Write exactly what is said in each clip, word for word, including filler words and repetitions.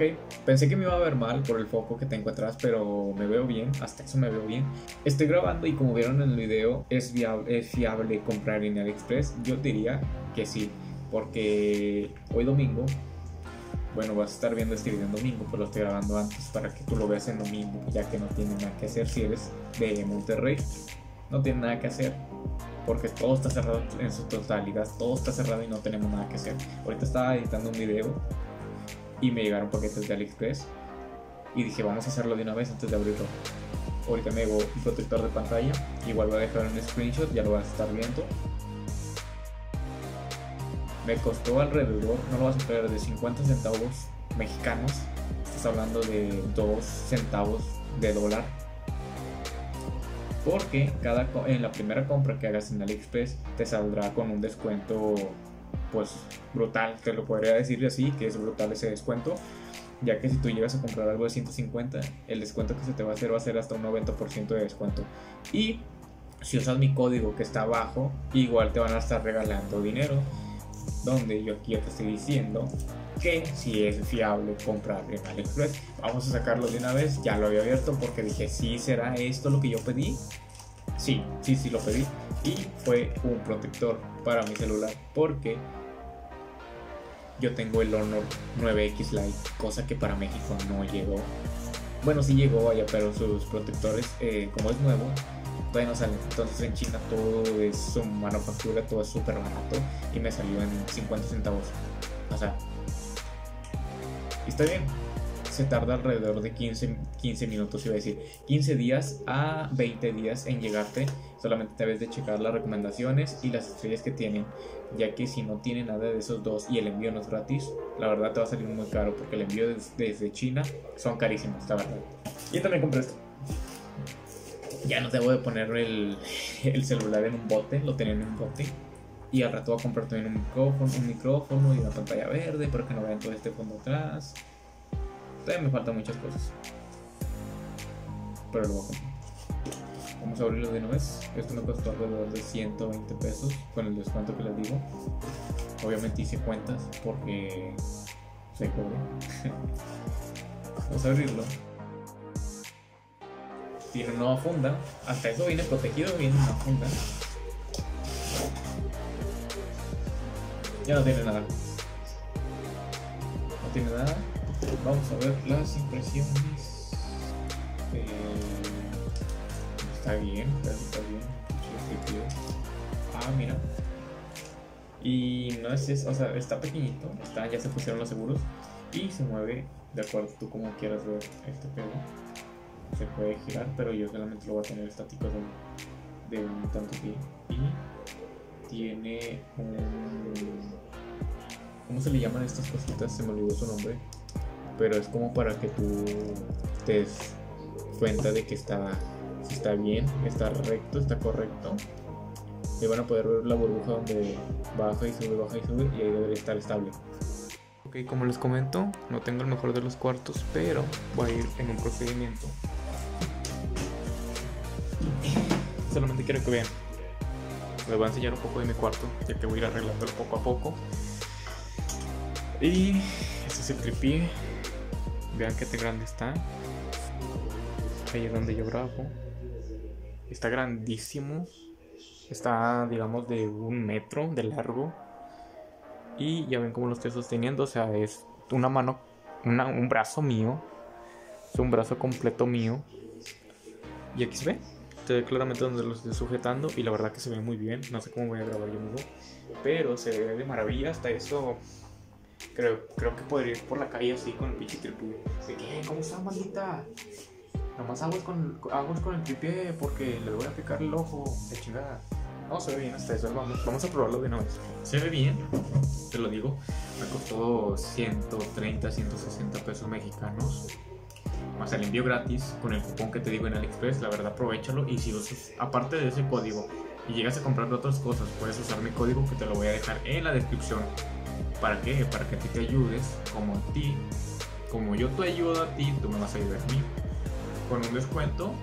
Ok, pensé que me iba a ver mal por el foco que tengo atrás, pero me veo bien, hasta eso me veo bien. Estoy grabando y como vieron en el video, ¿es viable, es fiable comprar en AliExpress? Yo diría que sí, porque hoy domingo, bueno, vas a estar viendo este video en domingo, pero lo estoy grabando antes para que tú lo veas en domingo, ya que no tiene nada que hacer si eres de Monterrey. No tiene nada que hacer, porque todo está cerrado en su totalidad, todo está cerrado y no tenemos nada que hacer. Ahorita estaba editando un video y me llegaron paquetes de AliExpress y dije vamos a hacerlo de una vez antes de abrirlo. Ahorita me llegó un protector de pantalla, igual voy a dejar un screenshot, ya lo vas a estar viendo. Me costó alrededor, no lo vas a creer, de cincuenta centavos mexicanos. Estás hablando de dos centavos de dólar, porque cada, en la primera compra que hagas en AliExpress te saldrá con un descuento pues brutal, te lo podría decir así, que es brutal ese descuento, ya que si tú llegas a comprar algo de ciento cincuenta, el descuento que se te va a hacer va a ser hasta un noventa por ciento de descuento. Y si usas mi código que está abajo, igual te van a estar regalando dinero, donde yo aquí ya te estoy diciendo que si es fiable comprar en AliExpress. Vamos a sacarlo de una vez, ya lo había abierto porque dije, ¿sí será esto lo que yo pedí? Sí, sí, sí lo pedí, y fue un protector para mi celular, porque yo tengo el Honor nueve X Lite, cosa que para México no llegó. Bueno, sí llegó allá, pero sus protectores, eh, como es nuevo, todavía no salen. Entonces en China todo es su manufactura, todo es súper barato, y me salió en cincuenta centavos. O sea, está bien. Se tarda alrededor de quince, quince minutos, iba a decir quince días a veinte días en llegarte. Solamente debes de checar las recomendaciones y las estrellas que tienen, ya que si no tiene nada de esos dos y el envío no es gratis, la verdad te va a salir muy caro, porque el envío desde, desde China son carísimos, la verdad. Yo también compré esto. Ya no debo de poner el, el celular en un bote, lo tenía en un bote. Y al rato voy a comprar también un micrófono, un micrófono y una pantalla verde para que no vean todo este fondo atrás. Todavía me faltan muchas cosas, pero lo voy a comprar. Vamos a abrirlo de una vez. Esto me costó alrededor de ciento veinte pesos con el descuento que les digo. Obviamente hice cuentas porque soy pobre. Vamos a abrirlo. Tiene una nueva funda. Hasta eso viene protegido, viene una funda. Ya no tiene nada. No tiene nada. Vamos a ver las impresiones. Eh, está bien, está bien. Ah, mira. Y no es eso, o sea, está pequeñito. Está, ya se pusieron los seguros. Y se mueve de acuerdo tú como quieras ver este pedo. Se puede girar, pero yo solamente lo voy a tener estático de, de un tanto pie. Y tiene un... ¿Cómo se le llaman estas cositas? Se me olvidó su nombre. Pero es como para que tú te des cuenta de que está, si está bien, está recto, está correcto. Y van a poder ver la burbuja donde baja y sube, baja y sube, y ahí debería estar estable. Ok, como les comento, no tengo el mejor de los cuartos, pero voy a ir en un procedimiento. Solamente quiero que vean. Les voy a enseñar un poco de mi cuarto, ya que voy a ir arreglándolo poco a poco. Y este es el tripié. Vean qué grande está. Ahí es donde yo grabo. Está grandísimo. Está, digamos, de un metro de largo. Y ya ven cómo lo estoy sosteniendo. O sea, es una mano, una, un brazo mío. Es un brazo completo mío. Y aquí se ve. Se ve claramente donde lo estoy sujetando. Y la verdad que se ve muy bien. No sé cómo voy a grabar yo mismo, pero se ve de maravilla. Hasta eso... Creo, creo que podría ir por la calle así con el pinche tripié. ¿De qué? ¿Cómo está, maldita? Nomás aguas con, aguas con el tripié porque le voy a picar el ojo. De chingada. No, se ve bien hasta eso. Vamos, vamos a probarlo de una vez. Se ve bien, te lo digo. Me costó ciento treinta, ciento sesenta pesos mexicanos. Más el envío gratis con el cupón que te digo en AliExpress. La verdad, aprovechalo. Y si usas, aparte de ese código, y llegas a comprar otras cosas, puedes usar mi código que te lo voy a dejar en la descripción. ¿Para qué? Para que a ti te ayudes, como a ti, como yo te ayudo a ti, tú me vas a ayudar a mí, con un descuento,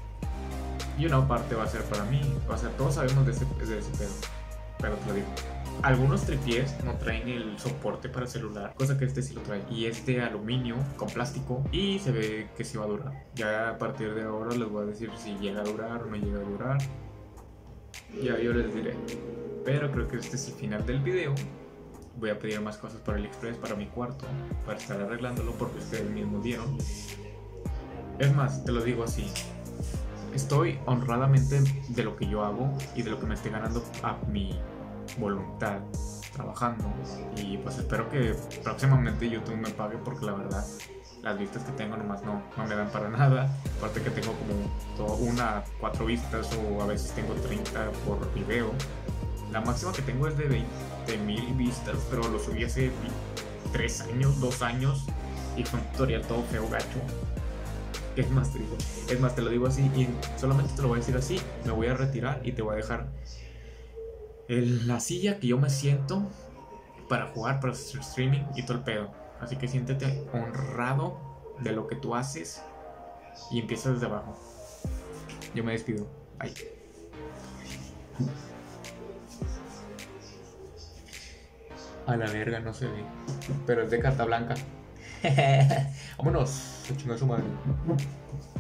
y una parte va a ser para mí. O sea, todos sabemos de ese, de ese pedo, pero te lo digo, Algunos tripiés no traen el soporte para celular, cosa que este sí lo trae. Y es de aluminio con plástico y se ve que sí va a durar. Ya a partir de ahora les voy a decir si llega a durar o no llega a durar. Ya yo les diré. Pero creo que este es el final del video. Voy a pedir más cosas para AliExpress, para mi cuarto, para estar arreglándolo porque ustedes mismos dieron. Es más, te lo digo así. Estoy honradamente de lo que yo hago y de lo que me esté ganando a mi voluntad trabajando, y pues espero que próximamente YouTube me pague porque la verdad las vistas que tengo nomás no, no me dan para nada. Aparte que tengo como todo, una, cuatro vistas o a veces tengo treinta por video. La máxima que tengo es de veinte mil vistas, pero lo subí hace tres años, dos años y fue un tutorial todo feo, gacho. Es más, te digo, es más, te lo digo así y solamente te lo voy a decir así. Me voy a retirar y te voy a dejar el, la silla que yo me siento para jugar, para hacer streaming y todo el pedo. Así que siéntete honrado de lo que tú haces y empieza desde abajo. Yo me despido. Bye. A la verga, no se ve, pero es de carta blanca. Vámonos, se chingó su madre.